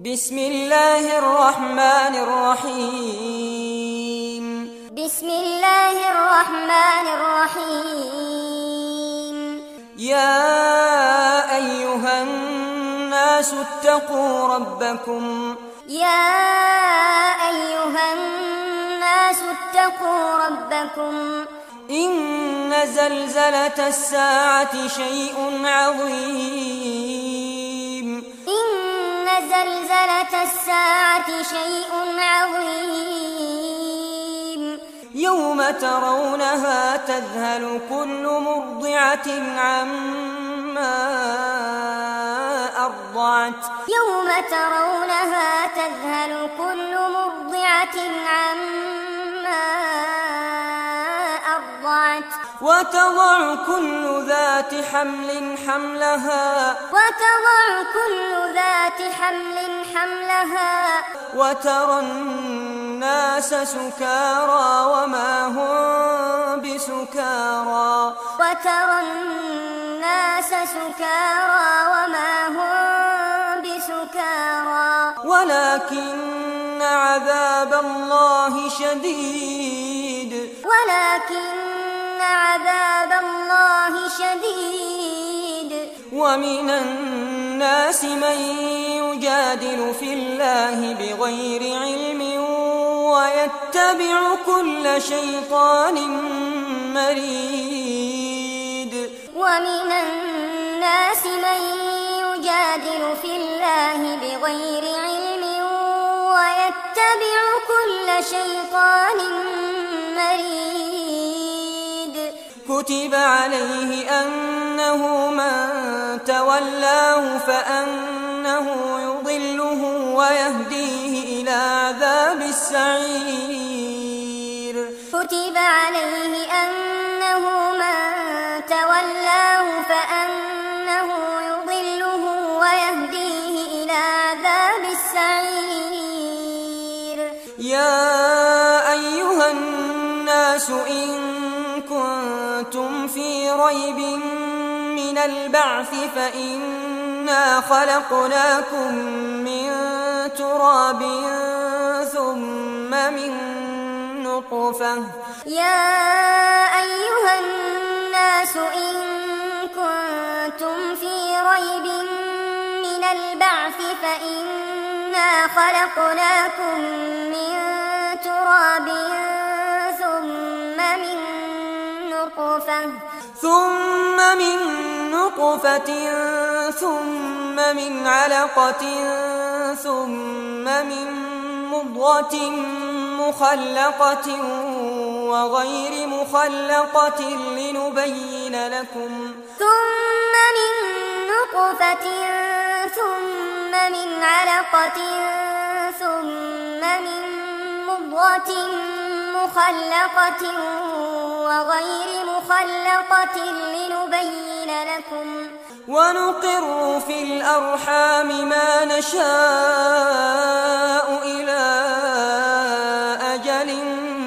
بسم الله الرحمن الرحيم. بسم الله الرحمن الرحيم. يا أيها الناس اتقوا ربكم. يا أيها الناس اتقوا ربكم. إن زلزلة الساعة شيء عظيم. إن زلزلة الساعة شيء عظيم. يوم ترونها تذهل كل مرضعة عما أرضعت. يوم ترونها تذهل كل مرضعة عما أرضعت. وتضع كل ذات حمل حملها. وتضع كل ذات حمل حملها. وترى الناس سكارى وما هم بسكارى. وترى الناس سكارى وما هم بسكارى ولكن عذاب الله شديد. ولكن عذاب الله شديد. ومن الناس من يجادل في الله بغير علم ويتبع كل شيطان مريد. ومن الناس من يجادل في الله بغير علم ويتبع كل شيطان مريد. كتب عليه أنه من تولاه فأنه يضله ويهديه إلى عذاب السعير. كتب عليه أنه من تولاه فأنه يضله ويهديه إلى عذاب السعير. يا أيها الناس إن كنتم في ريب من البعث فإنا خلقناكم من تراب ثم من نطفة. يا أيها الناس إن كنتم في ريب من البعث فإنا خلقناكم من تراب ثم من نطفة ثم من علقة ثم من مضغة مخلقة وغير مخلقة لنبين لكم. ثم من نطفة ثم من علقة ثم من مضغة مخلقة وغير مخلقة لنبين لكم. ونقر في الأرحام ما نشاء إلى أجل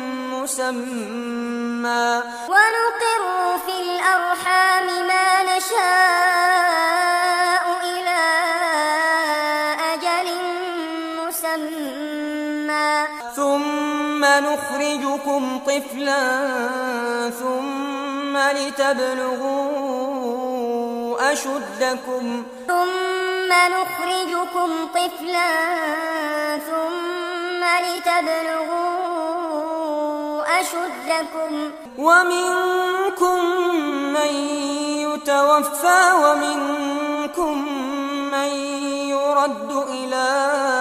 مسمى. ونقر في الأرحام ما نشاء إلى أجل مسمى. ثم نخرجكم طفلا ثم لتبلغوا أشدكم. ثم نخرجكم طفلا ثم لتبلغوا أشدكم. ومنكم من يتوفى ومنكم من يرد إلى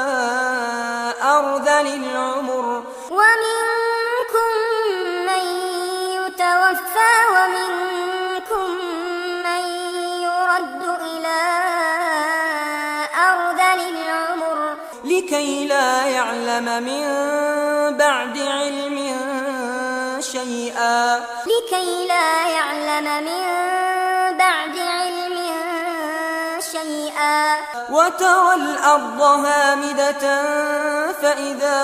أرذل العمر. ومنكم من يتوفى ومنكم من يرد إلى أرذل العمر لكي لا يعلم من بعد علم شيئا. لكي لا يعلم من بعد علم شيئا. وترى الأرض هامدة فإذا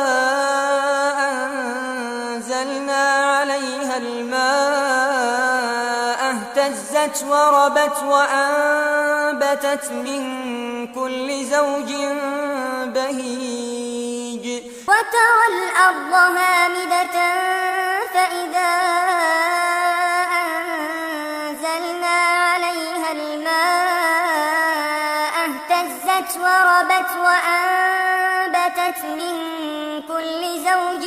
أنزلنا عليها الماء اهتزت وربت وأنبتت من كل زوج بهيج وترى الأرض هامدة فإذا أنزلنا عليها الماء اهتزت وربت وأنبتت من كل زوج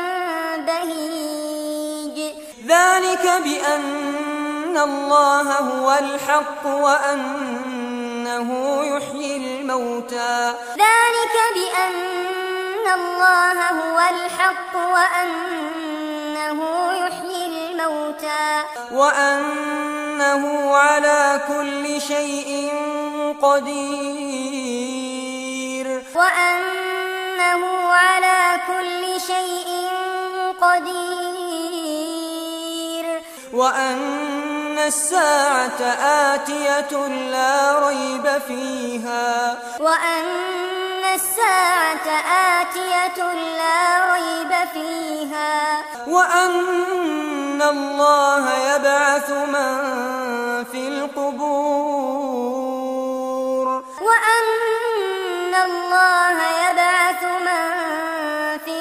بهيج ذلك بأن الله هو الحق وأنه يحيي الموتى ذلك بأن الله هو الحق وأنه يحيي الموتى وأنه على كل شيء قدير وأنه على كل شيء قدير وأن الساعة آتية لا ريب فيها وأن الساعة آتية لا ريب فيها وأن الله يبعث من في القبور وأن الله يبعث من في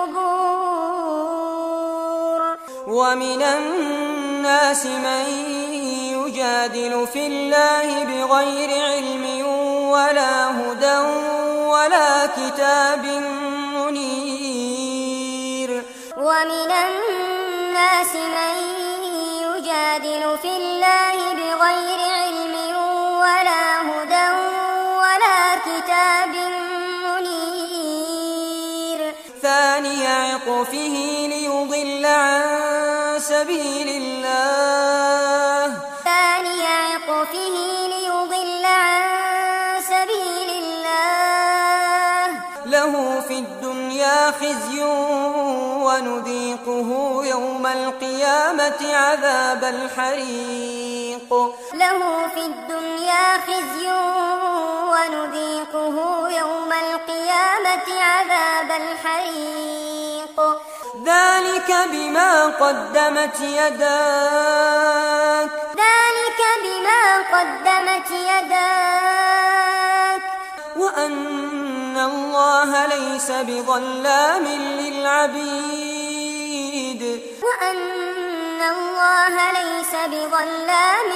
القبور ومن الناس من يجادل في الله بغير علم ولا هدى ولا كتاب منير ومن الناس من يجادل في الله بغير علم ولا هدى ولا كتاب منير ثاني عطفه ليضل عن سبيل الله ثاني عطفه ليضل عن سبيل الله له في الدنيا خزي ونذيقه يوم القيامة عذاب الحريق له في الدنيا خزي ونذيقه يوم القيامة عذاب الحريق ذلك بما قدمت يداك ذلك بما قدمت يداك وأن الله ليس بظلام للعبيد وأن الله ليس بظلام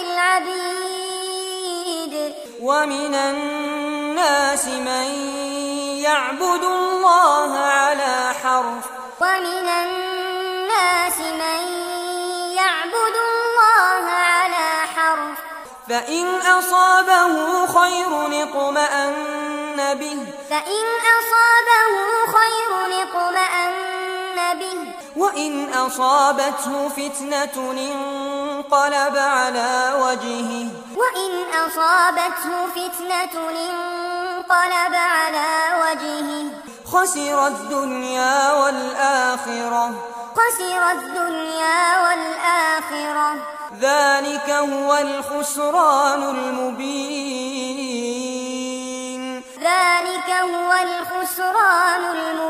للعبيد ومن الناس من يعبد الله على حرف ومن الناس من يعبد الله على حرف فإن أصابه خير اطمأن به فإن أصابه خير اطمأن به وإن أصابته فتنة انقلب على وجهه وإن أصابته فتنة انقلب على وجهه خسر الدنيا والآخرة خسر الدنيا والآخرة ذلك هو الخسران المبين ذلك هو الخسران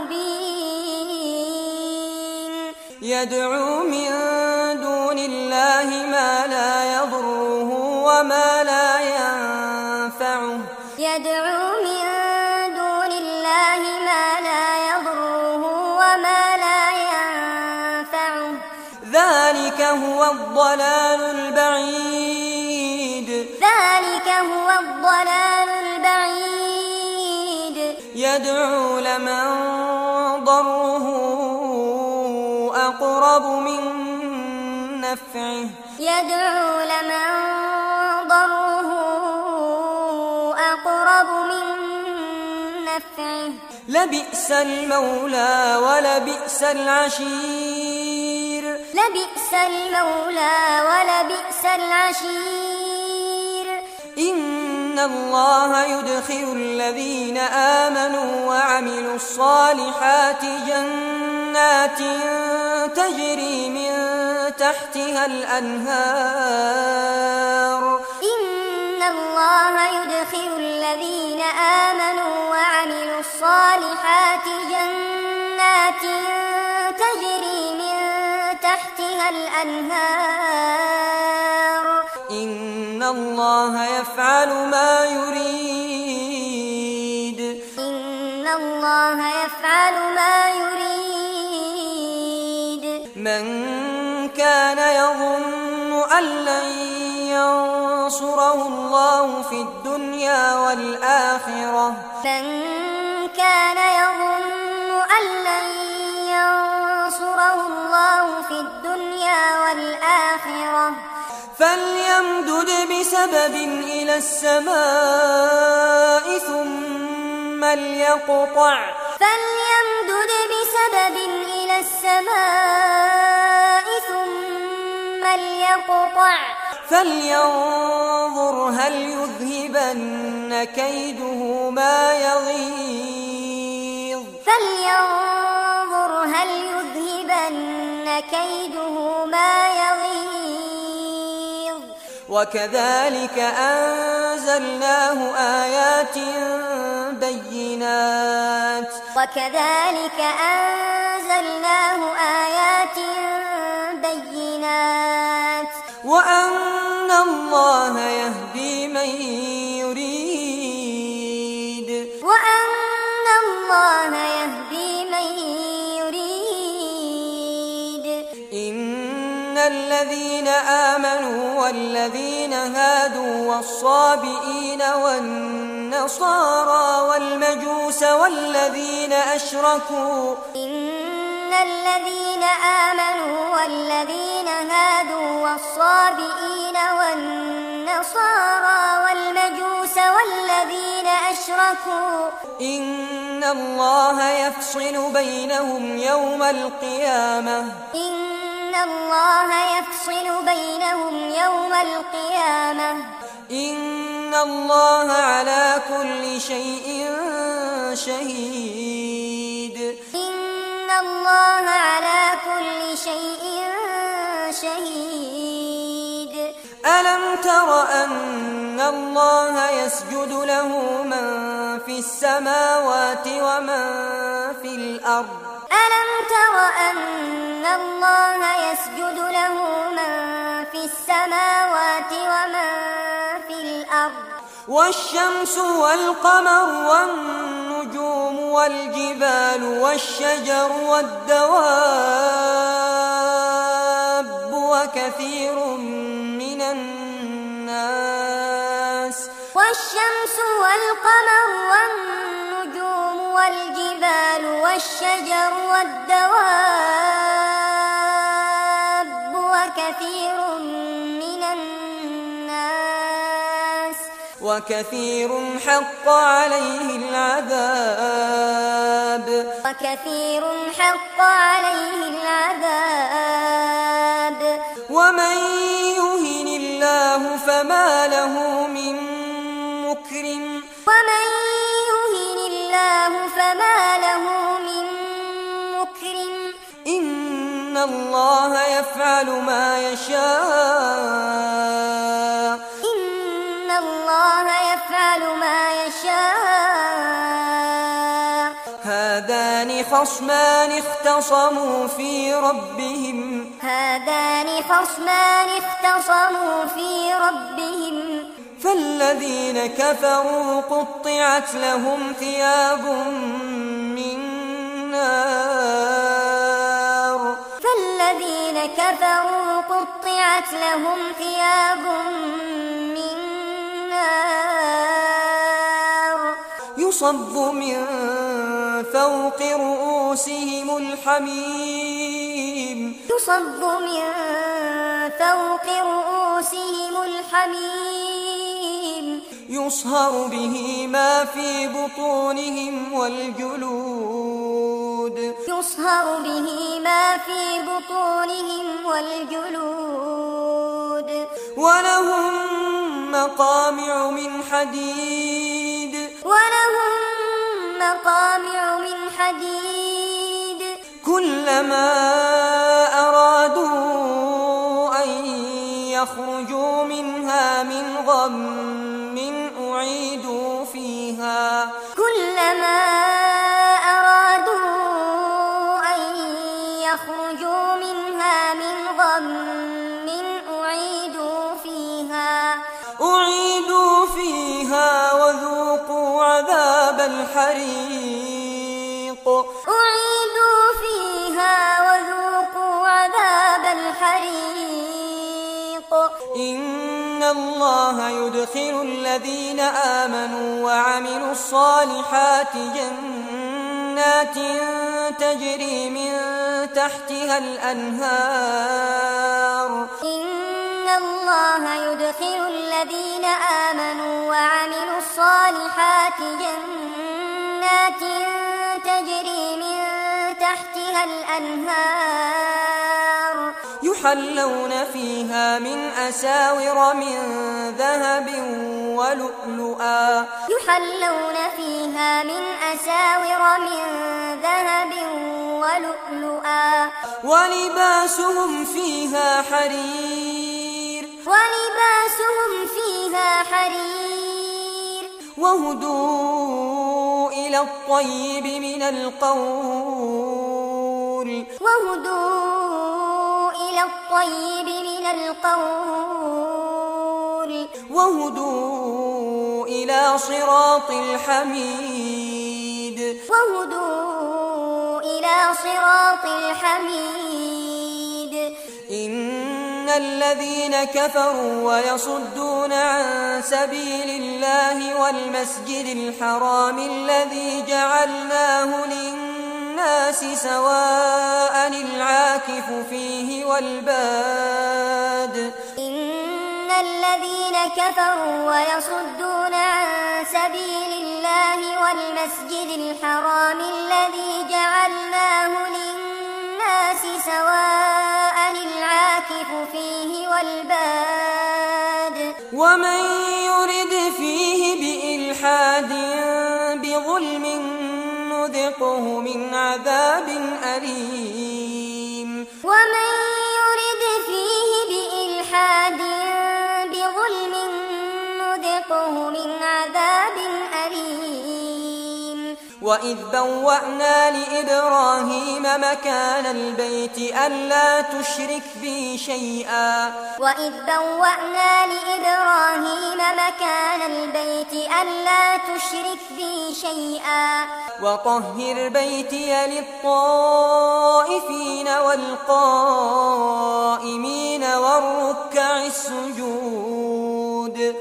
المبين يدعو من دون الله ما لا يضره وما لا ينفعه يدعو من دون الله ما لا يضره وما لا ينفعه ذلك هو الضلال البعيد ذلك هو الضلال البعيد يدعو لمن ضره أقرب من نفعه يدعو لمن ضره أقرب من نفعه لبئس المولى ولبئس العشير لبئس المولى ولبئس العشير إن الله يدخل الذين آمنوا وعملوا الصالحات جنات تجري من تحتها الأنهار إن الله يدخل الذين آمنوا وعملوا الصالحات جنات تجري من تحتها الأنهار إن الله يفعل ما يريد إن الله يفعل ما يريد. من كان يظن أن لن ينصره الله في الدنيا والآخرة من كان يظن أن لن ينصره الله في الدنيا والآخرة فليمدد بسبب إلى السماء ثم ليقطع فلينظر هل يذهبن كيده ما يغيظ وكذلك أنزلناه آيات بينات وأن الله يهدي من يريد إن الذين آمنوا والذين هادوا والصابئين والنصارى والمجوس والذين أشركوا إن الله يفصل بينهم يوم القيامة إن الله على كل شيء شهيد. ألم تر أن الله يسجد له من في السماوات ومن في الأرض والشمس والقمر والنجوم والجبال والشجر والدواب وكثير من الناس وكثير حق عليه العذاب ومن يهن الله فما له من مكرم إن الله يفعل ما يشاء هذان خصمان اختصموا في ربهم فالذين كفروا قطعت لهم ثياب من نار يصب من فوق رؤوسهم الحميم يصهر به ما في بطونهم والجلود ولهم مقامع من حديد كلما أرادوا أن يخرجوا منها من غم أعيدوا فيها وذوقوا عذاب الحريق أعيدوا فيها وذوقوا عذاب الحريق إن الله يدخل الذين آمنوا وعملوا الصالحات جنات تجري من تحتها الأنهار إن الله يدخل الذين آمنوا وعملوا الصالحات جنات تجري من تحتها الأنهار يحلون فيها من أساور من ذهب ولؤلؤا يحلون فيها من أساور من ذهب ولؤلؤا ولباسهم فيها حرير وهدوا إلى الطيب من القول وهدوا إلى صراط الحميد إن الذين كفروا ويصدون عن سبيل الله والمسجد الحرام الذي جعلناه للناس سواء العاكف فيه والباد إن الذين كفروا ويصدون عن سبيل الله والمسجد الحرام الذي جعلناه للناس سواء العاكف فيه والباد ومن يرد فيه بإلحاد بظلم نذقه من عذاب أليم وإذ بوأنا لإبراهيم مكان البيت ألا تشرك بي شيئا وطهر بيتي للطائفين والقائمين والركع السجود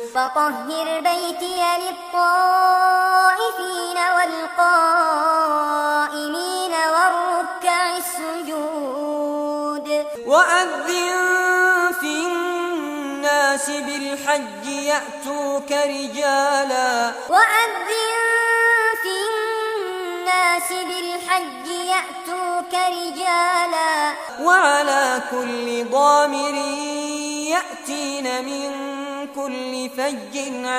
وأذن في الناس بالحج يأتوك رجالا وعلى كل ضامر يأتين من كل فج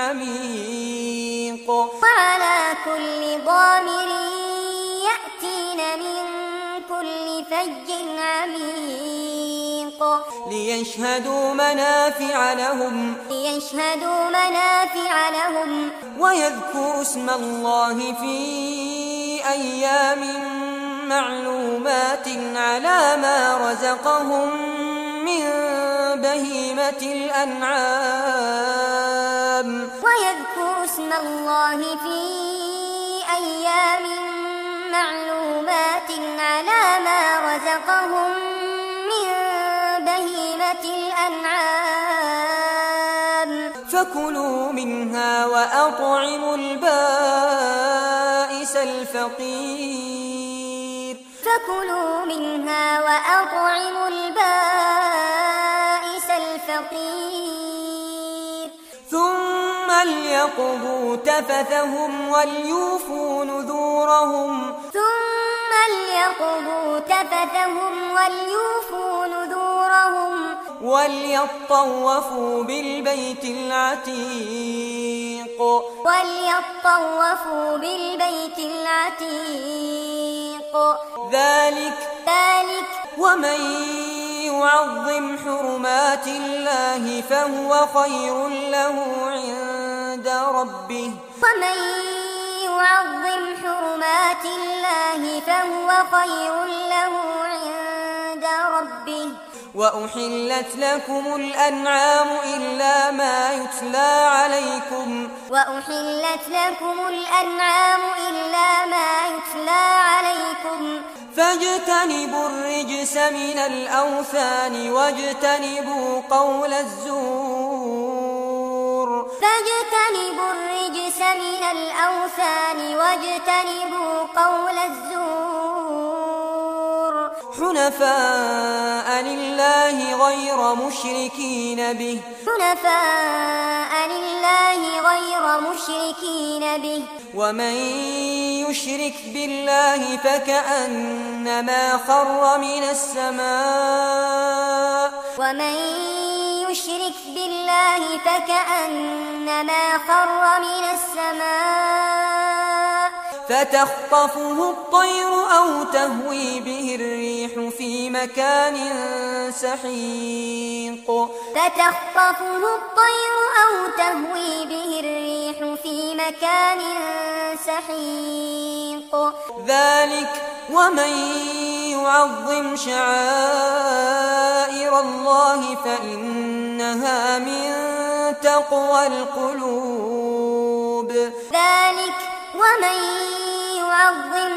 عميق ليشهدوا منافع لهم ويذكروا اسم الله في أيام معلومات على ما رزقهم من بهيمة الأنعام فكلوا منها وأطعموا البائس الفقير ثم ليقضوا تفثهم وليوفوا نذورهم وليطوفوا بالبيت العتيق ذلك ومن يعظم حرمات الله فهو خير له عند ربه وأحلت لكم الأنعام إلا ما يتلى عليكم فاجتنبوا الرجس من الأوثان واجتنبوا قول الزور. فاجتنبوا الرجس من الأوثان واجتنبوا قول الزور. حنفاء لله غير مشركين به. حنفاء لله غير مشركين به. ومن يشرك بالله فكأنما خر من السماء. ومن يشرك بالله فكأنما خر من السماء فتخطفه الطير أو تهوي به الريح في مكان سحيق. فتخطفه الطير أو تهوي به الريح في مكان سحيق. ذلك ومن يعظم شعائر الله فإنها من تقوى القلوب. ذلك ومن يعظم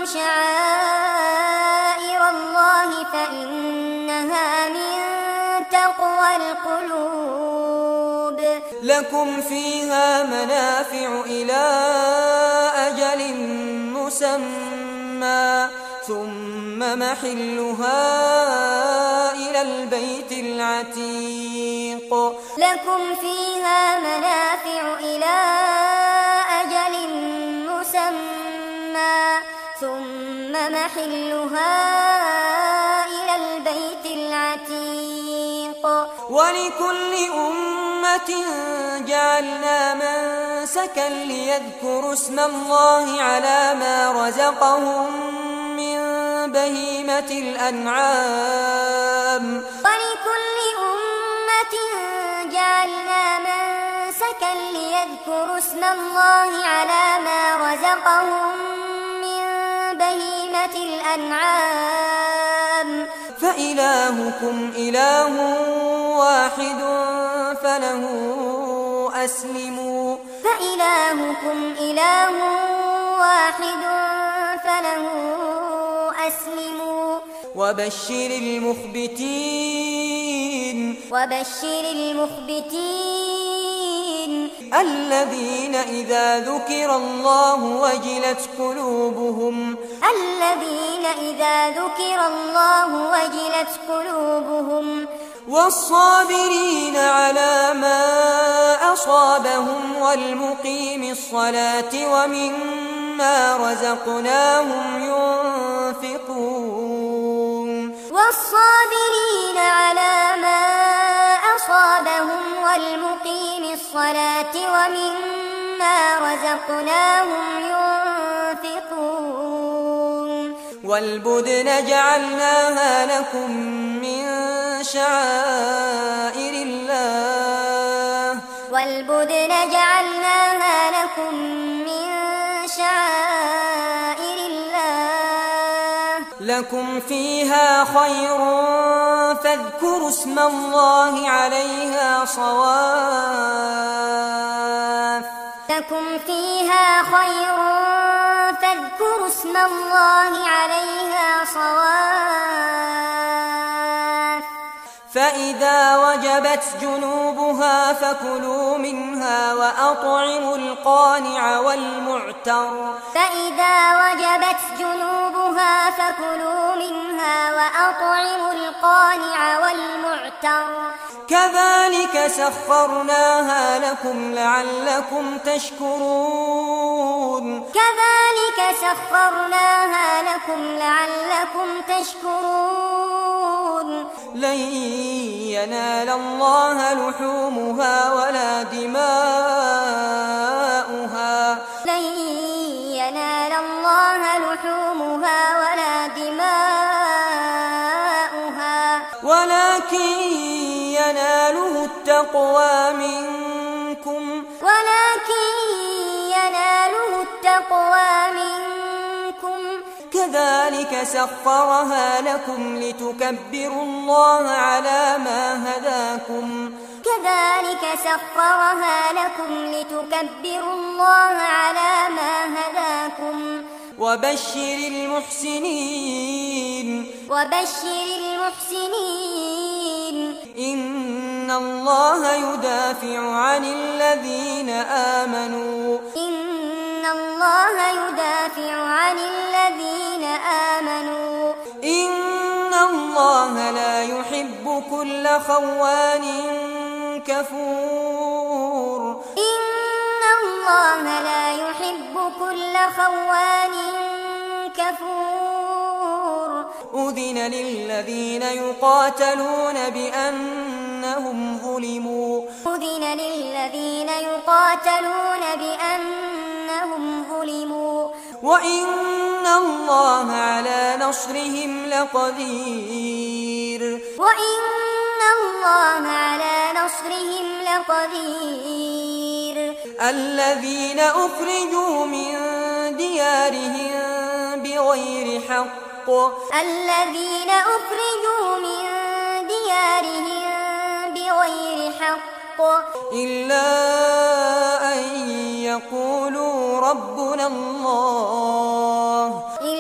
شعائر الله فإنها من تقوى القلوب. لكم فيها منافع إلى أجل مسمى ثم محلها إلى البيت العتيق. لكم فيها منافع إلى أجل مسمى ثم محلها إلى البيت العتيق. ولكل أمة جعلنا منسكا ليذكروا اسم الله على ما رزقهم من بهيمة الأنعام. ولكل أمة جعلنا منسكا ليذكروا اسم الله على ما رزقهم من بهيمة الأنعام. فإلهكم إله واحد فله أسلموا. فإلهكم إله واحد فله أسلموا. وبشر المخبتين. وبشر المخبتين الذين إذا ذكر الله وجلت قلوبهم. الذين إذا ذكر الله وجلت قلوبهم. والصابرين على ما أصابهم والمقيم الصلاة ومما رزقناهم ينفقون. والصابرين على ما أصابهم والمقيم الصلاة ومما رزقناهم ينفقون. والبدن جعلناها لكم من شعائر الله. والبدن جعلناها لكم من شعائر الله. لكم فيها خير فاذكروا اسم الله عليها صواف. لكم فيها خير فاذكروا اسم الله عليها صواف. فإذا وجبت جنوبها فكلوا منها وأطعموا القانع والمعتر. فإذا وجبت جنوبها فكلوا منها وأطعموا القانع والمعتر. كذلك سخرناها لكم لعلكم تشكرون. كذلك سخرناها لكم لعلكم تشكرون. لن ينال الله لحومها ولا دماؤها. لن ينال الله لحومها ولا دماؤها ولكن يناله التقوى منكم. ولكن يناله التقوى منكم. كذلك سخرها لكم لتكبروا الله على ما هداكم. كذلك سخرها لكم لتكبروا الله على ما هداكم. وبشر المحسنين إن الله يدافع عن الذين آمنوا إن الله لا يحب كل خوان كفور أذن للذين يقاتلون بأنهم ظلموا وإن الله على نصرهم لقدير الذين أخرجوا من ديارهم بغير حق إلا أن يقولوا ربنا الله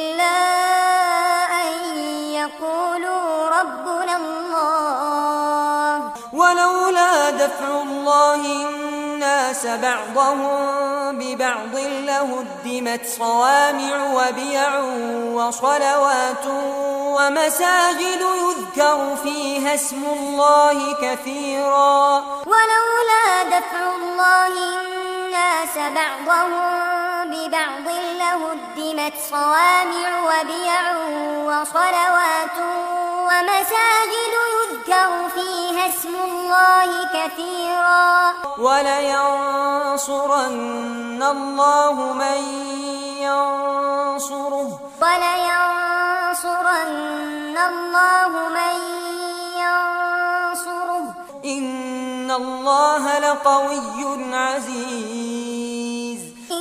ولولا دفع الله الناس بعضهم ببعض لهدمت صوامع وبيع وصلوات ومساجد يذكر فيها اسم الله كثيرا ولينصرن الله من ينصره إن الله لقوي عزيز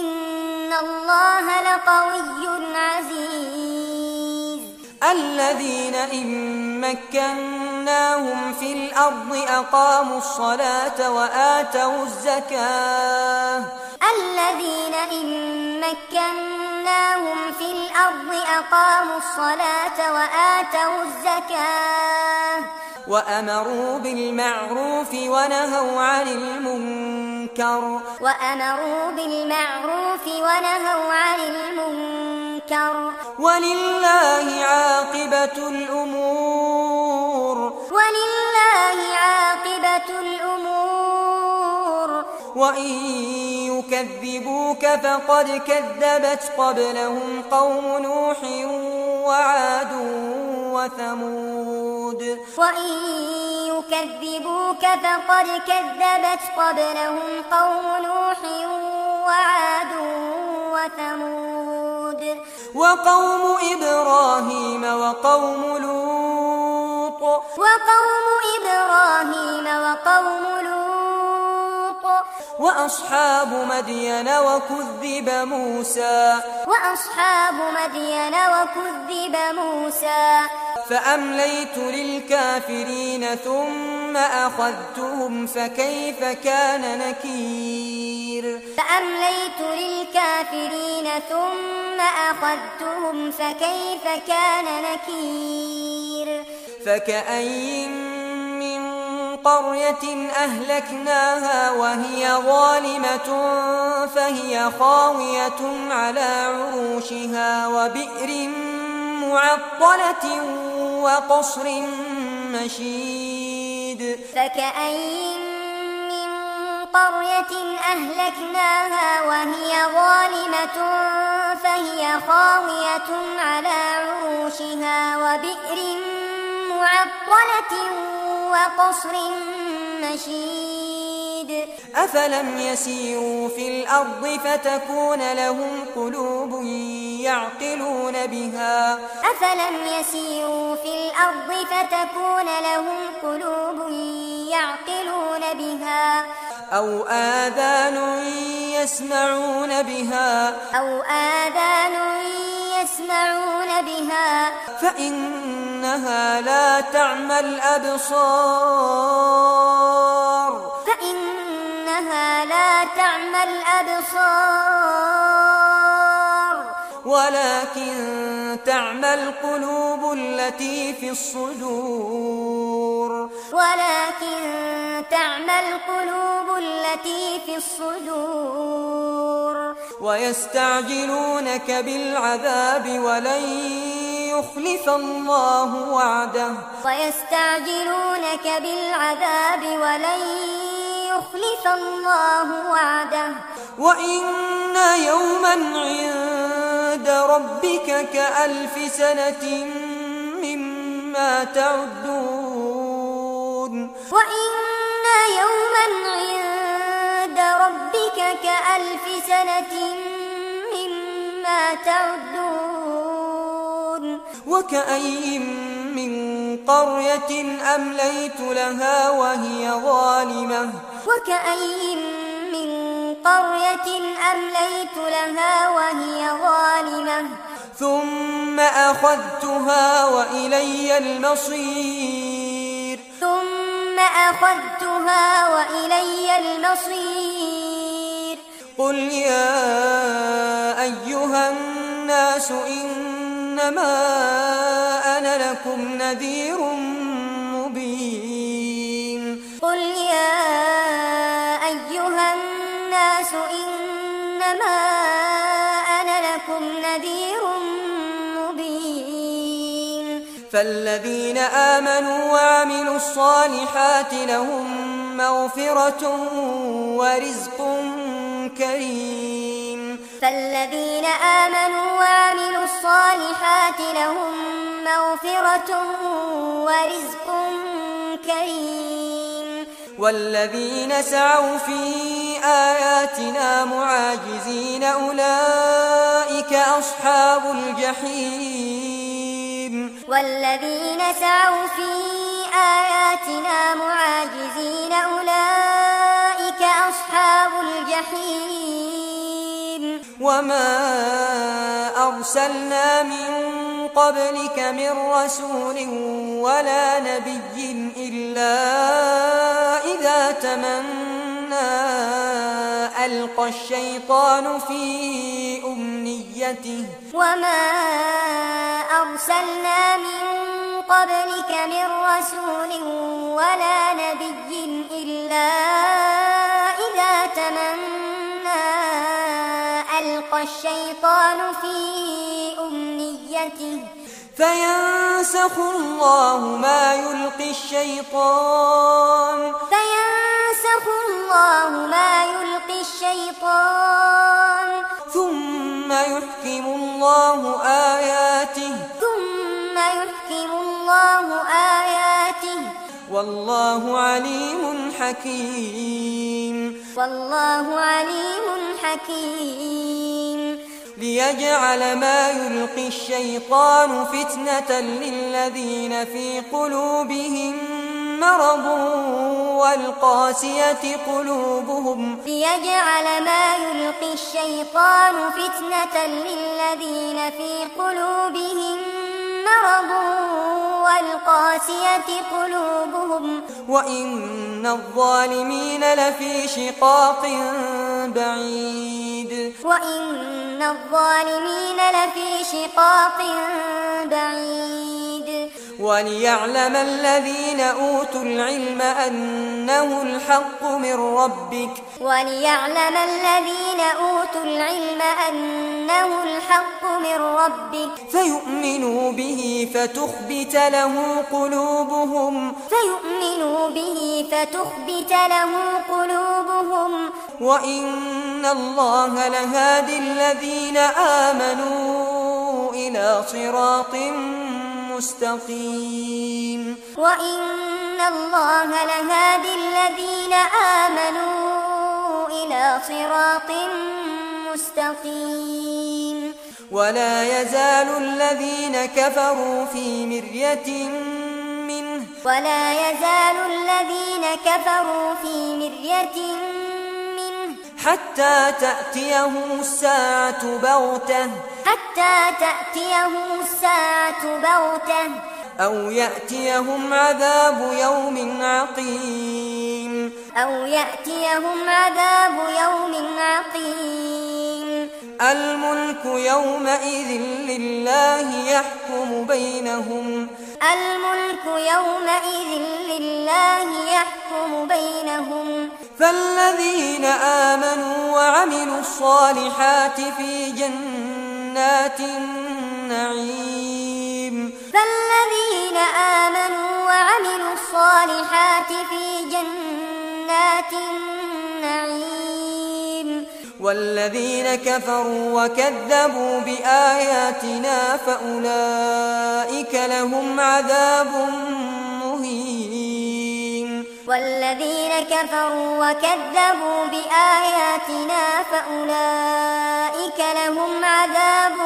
الذين إن مكناهم في الأرض أقاموا الصلاة وآتوا الزكاة وأمروا بالمعروف ونهوا عن المنكر ولله عاقبة الأمور وإن يكذبوك فقد كذبت قبلهم قوم نوح وعاد وثمود وقوم إبراهيم وقوم لوط وأصحاب مدين وكذب موسى فأمليت للكافرين ثم أخذتهم فكيف كان نكير فكأين من قرية أهلكناها وهي ظالمة فهي خاوية على عروشها وبئر معطلة وقصر مشيد فكأين من قرية أهلكناها وهي ظالمة فهي خاوية على عروشها وبئر معطلة وقصر مشيد أفلم يسيروا في الأرض فتكون لهم قلوب يعقلون بها أو آذان يسمعون بها فإنها لا تعمى الأبصار ولكن تعمى القلوب التي في الصدور ويستعجلونك بالعذاب ولن يخلف الله وعده وإن يوما عند ربك كألف سنة مما تعدون وكأي من قرية أمليت لها وهي ظالمة ثم أخذتها وإلي المصير قل يا أيها الناس إنما أنا لكم نذير مبين فالذين آمنوا وعملوا الصالحات لهم مغفرة ورزق كريم والذين سعوا في آياتنا معاجزين أولئك أصحاب الجحيم وما أرسلنا من قبلك من رسول ولا نبي إلا إذا تمنى ألقى الشيطان في أمنيته فينسخ الله ما يلقي الشيطان ثم يحكم الله آياته والله عليم حكيم ليجعل ما يلقي الشيطان فتنة للذين في قلوبهم مرض والقاسية قلوبهم وإن الظالمين لفي شقاق بعيد وليعلم الذين أوتوا العلم أنه الحق من ربك فيؤمنوا به فتخبت له قلوبهم وإن الله لهادي الذين آمنوا إلى صراط مستقيم ولا يزال الذين كفروا في مرية منه حتى تأتيهم الساعة بغتة أو يأتيهم عذاب يوم عقيم الملك يومئذ لله يحكم بينهم الملك يومئذ لله يحكم بينهم فالذين آمنوا وعملوا الصالحات في جنات النعيم فالذين آمنوا وعملوا الصالحات في جنات النعيم والذين كفروا وكذبوا بآياتنا فأولئك لهم عذاب مهين والذين كفروا وكذبوا بآياتنا فأولئك لهم عذاب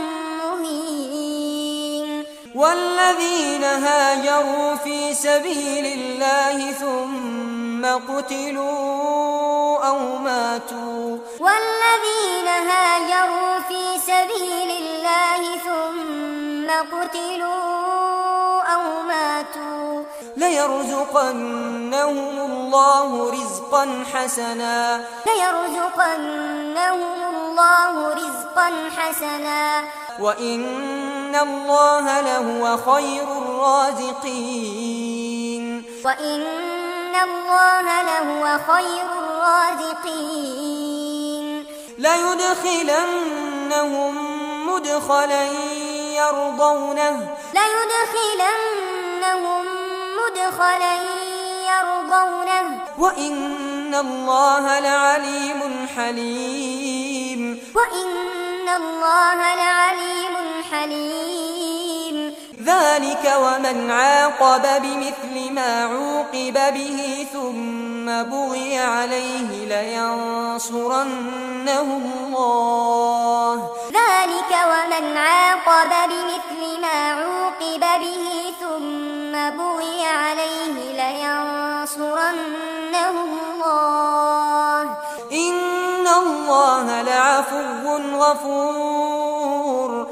مهين والذين هاجروا في سبيل الله ثم قتلوا أو ماتوا والذين هاجروا في سبيل الله ثم قتلوا أو ماتوا ليرزقنهم الله رزقا حسنا وإن الله لهو خير الرازقين ليدخلنهم مدخلا يرضونه وإن الله لعليم حليم ذلك ومن عاقب بمثل ما عوقب به ثم بغي عليه لينصرنه الله إن الله لعفو غفور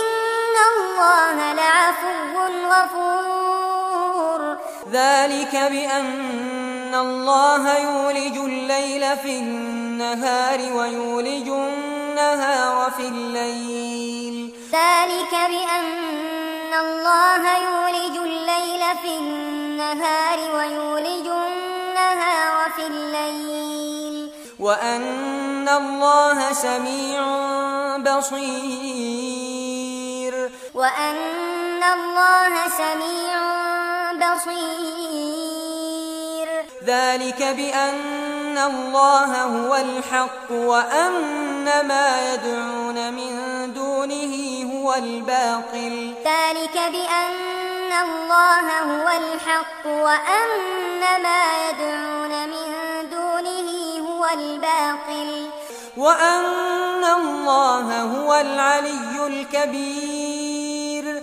ذلك بأن الله يولج الليل في النهار ويولج النهار في الليل وأن الله سميع بصير ذلك بأن الله هو الحق وأن ما يدعون من دونه هو الباطل وأن الله هو العلي الكبير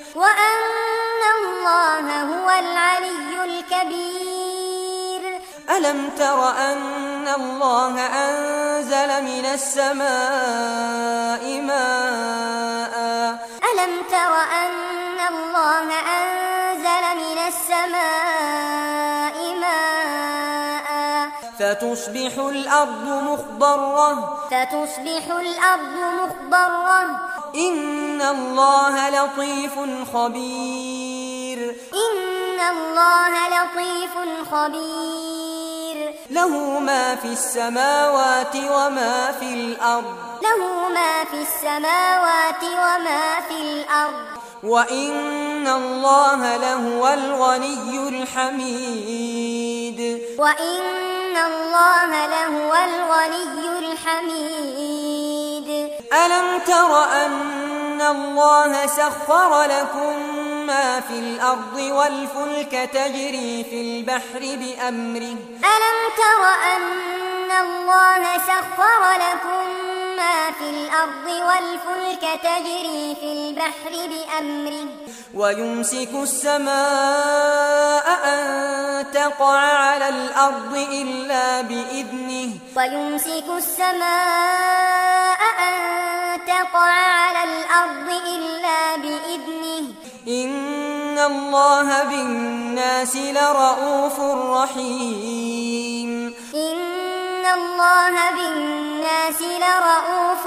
ألم تر أن الله أنزل من السماء ماء فتصبح الأرض مخضرة إن الله لطيف خبير له ما في السماوات وما في الأرض وإن الله لهو الغني الحميد ألم تر أن الله سخر لكم ما في الأرض والفلك تجري في البحر بأمره ويمسك السماء أن تقع على الأرض إلا بإذنه إن الله بالناس لرءوف رحيم الله بالناس لرءوف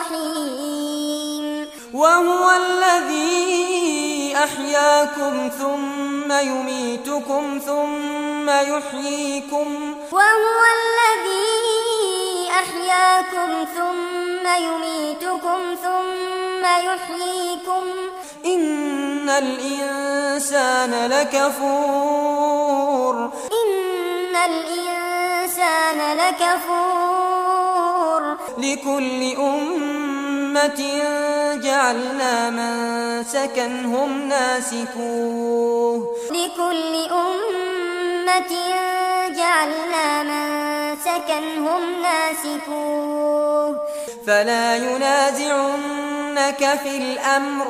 رحيم وهو الذي أحياكم ثم يميتكم ثم يحييكم وهو الذي أحياكم ثم يميتكم ثم يحييكم إن الإنسان لكفور إن الإنسان لكفور لكل أمة جعلنا منسكا هم ناسكوه لكل أمة جعلنا منسكا هم ناسكوه فلا ينازعنك في الأمر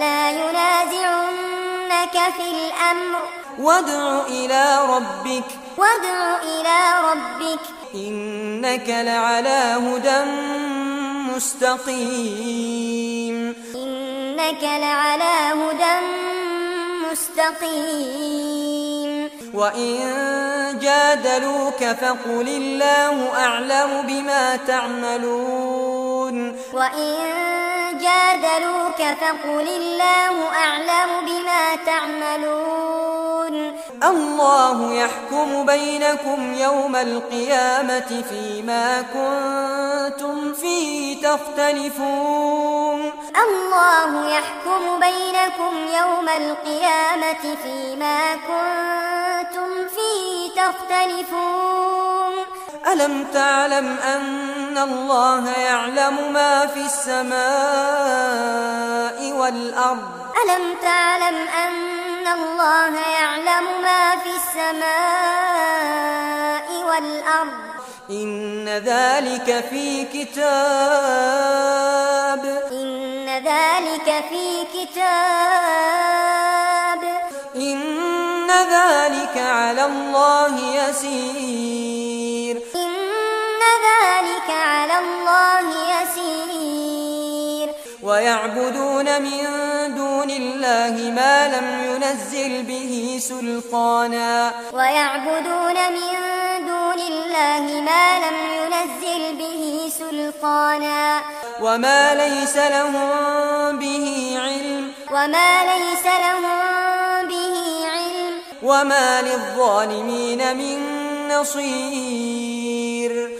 وادع إلى ربك إنك لعلى هدى مستقيم وإن جادلوك فقل الله أعلم بما تعملون الله يحكم بينكم يوم القيامة فيما كنتم فيه تختلفون ألم تعلم أن الله يعلم ما في السماء والأرض إن ذلك في كتاب إن ذلك على الله يسير ويعبدون من دون الله ما لم ينزل به سلطانا وما ليس لهم به علم وما للظالمين من نصير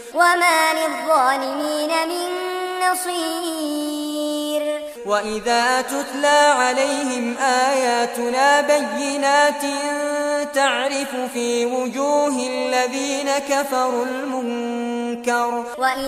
وإذا تتلى عليهم آياتنا بينات تعرف في وجوه الذين كفروا المنكر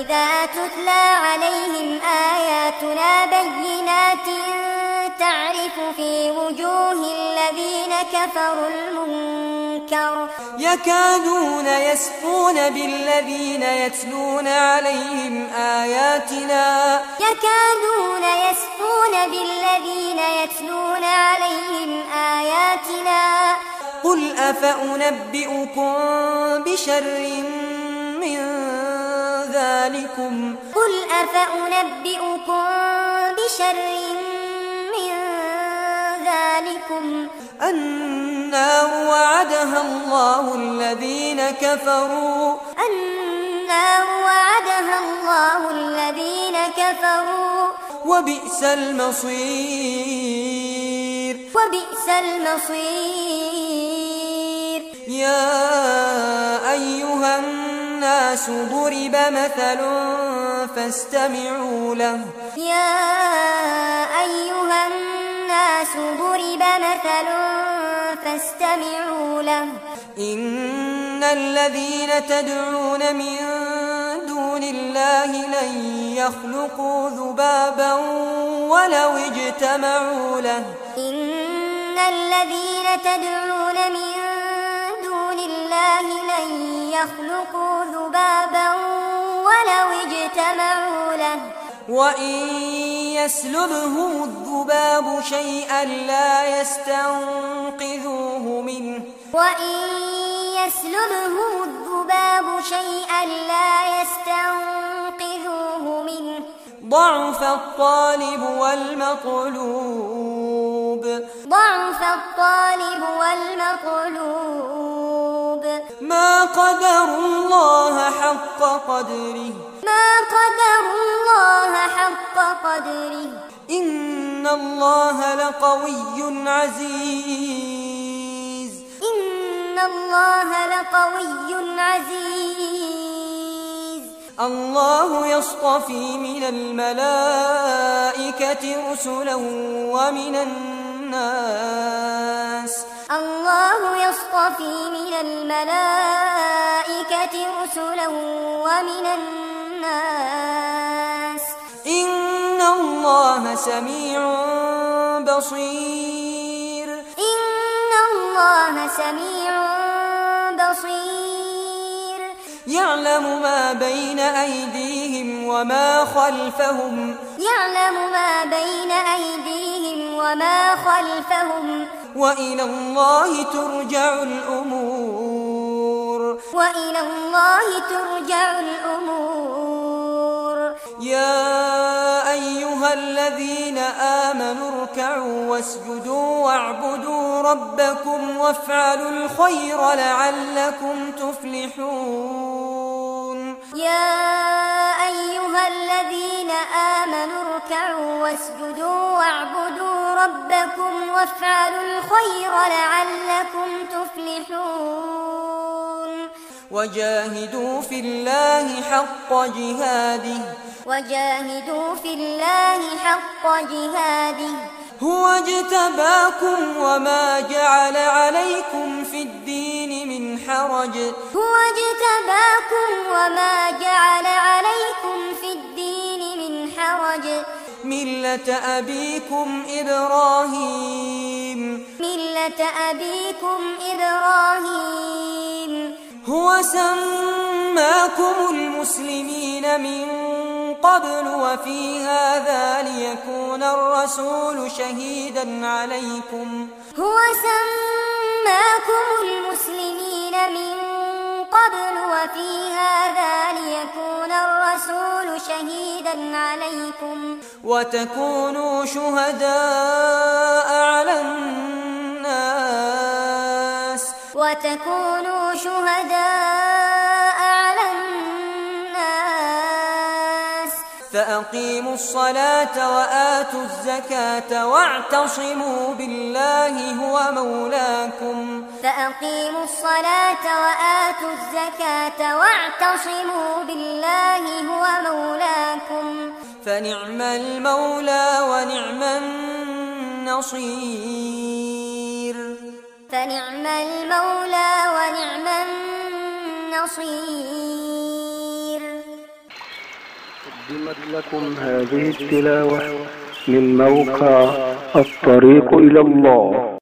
يكادون يسقون بالذين يتلون عليهم آياتنا قل أفأنبئكم بشر من ذلكم النار وعدها الله الذين كفروا وبئس المصير يا أيها الناس ضرب مثل فاستمعوا له إن الذين تدعون من دون الله لن يخلقوا ذبابا ولو اجتمعوا له وإن يسلبهم الذباب شيئا لا يستنقذوه منه ضعف الطالب والمطلوب ما قدروا الله حق قدره إن الله لقوي عزيز الله يصطفي من الملائكة رسلا ومن الناس إن الله سميع بصير يعلم ما بين أيديهم وما خلفهم وإلى الله ترجع الأمور يا أيها الذين آمنوا اركعوا واسجدوا واعبدوا ربكم وافعلوا الخير لعلكم تفلحون وجاهدوا في الله حق جهاده هو اجتباكم وما جعل عليكم في الدين من حرج ملة أبيكم إبراهيم هو سماكم المسلمين من قبل وفي هذا ليكون الرسول شهيدا عليكم وتكونوا شهداء على الناس فأقيموا الصلاة وآتوا الزكاة واعتصموا بالله هو مولاكم فنعم المولى ونعم النصير قدمت لكم هذه التلاوة من موقع الطريق إلى الله.